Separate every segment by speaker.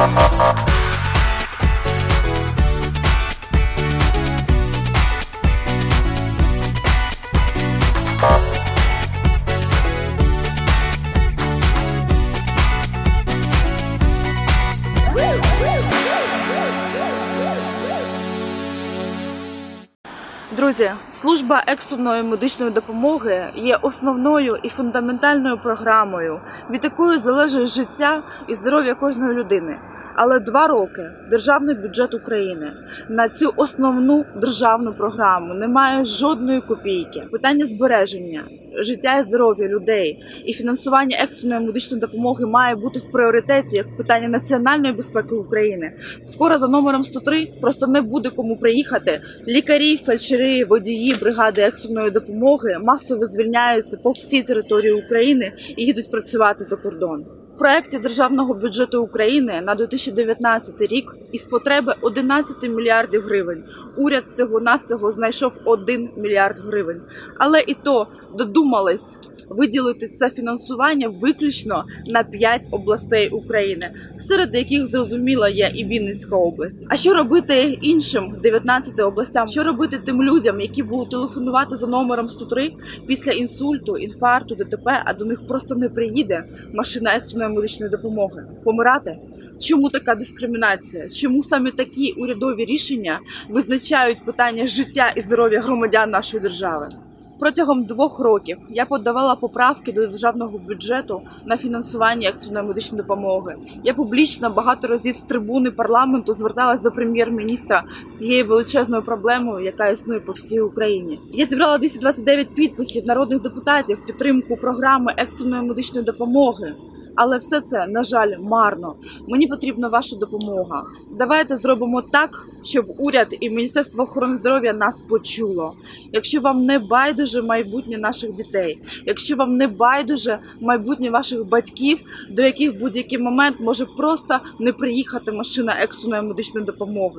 Speaker 1: Друзі, служба екстреної медичної допомоги є основною і фундаментальною програмою, від якої залежить життя і здоров'я кожної людини. Але 2 роки державний бюджет України на цю основну державну програму не має жодної копійки. Питання збереження життя і здоров'я людей і фінансування екстреної медичної допомоги має бути в пріоритеті як питання національної безпеки України. Скоро за номером 103 просто не буде кому приїхати. Лікарі, фельдшери, водії бригади екстреної допомоги масово звільняються по всій території України і їдуть працювати за кордон. В проєкті Державного бюджету України на 2019 рік із потреби 11 мільярдів гривень уряд всього-навсього знайшов 1 мільярд гривень. Але і то додумались виділити це фінансування виключно на 5 областей України, серед яких, зрозуміло, є і Вінницька область. А що робити іншим 19 областям? Що робити тим людям, які будуть телефонувати за номером 103 після інсульту, інфаркту, ДТП, а до них просто не приїде машина екстреної медичної допомоги? Помирати? Чому така дискримінація? Чому саме такі урядові рішення визначають питання життя і здоров'я громадян нашої держави? Протягом 2 років я подавала поправки до державного бюджету на фінансування екстреної медичної допомоги. Я публічно багато разів з трибуни парламенту зверталась до прем'єр-міністра з цією величезною проблемою, яка існує по всій Україні. Я зібрала 229 підписів народних депутатів в підтримку програми екстреної медичної допомоги. Але все це, на жаль, марно. Мені потрібна ваша допомога. Давайте зробимо так, щоб уряд і Міністерство охорони здоров'я нас почуло. Якщо вам не байдуже майбутнє наших дітей, якщо вам не байдуже майбутнє ваших батьків, до яких в будь-який момент може просто не приїхати машина екстреної медичної допомоги.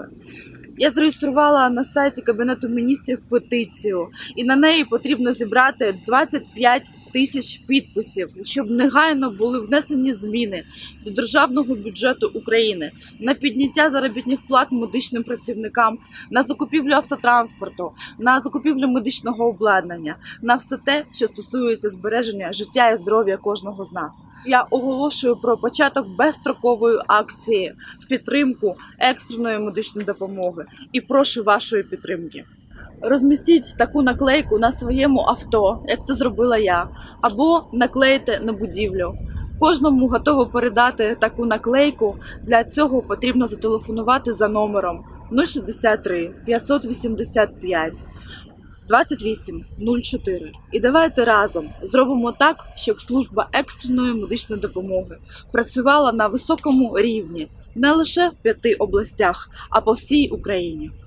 Speaker 1: Я зареєструвала на сайті Кабінету міністрів петицію, і на неї потрібно зібрати 25 тисяч підписів, щоб негайно були внесені зміни до Державного бюджету України на підняття заробітних плат медичним працівникам, на закупівлю автотранспорту, на закупівлю медичного обладнання, на все те, що стосується збереження життя і здоров'я кожного з нас. Я оголошую про початок безстрокової акції в підтримку екстреної медичної допомоги і прошу вашої підтримки. Розмістіть таку наклейку на своєму авто, як це зробила я, або наклейте на будівлю. Кожному готово передати таку наклейку. Для цього потрібно зателефонувати за номером 063 585 28 04. І давайте разом зробимо так, щоб служба екстреної медичної допомоги працювала на високому рівні не лише в 5 областях, а по всій Україні.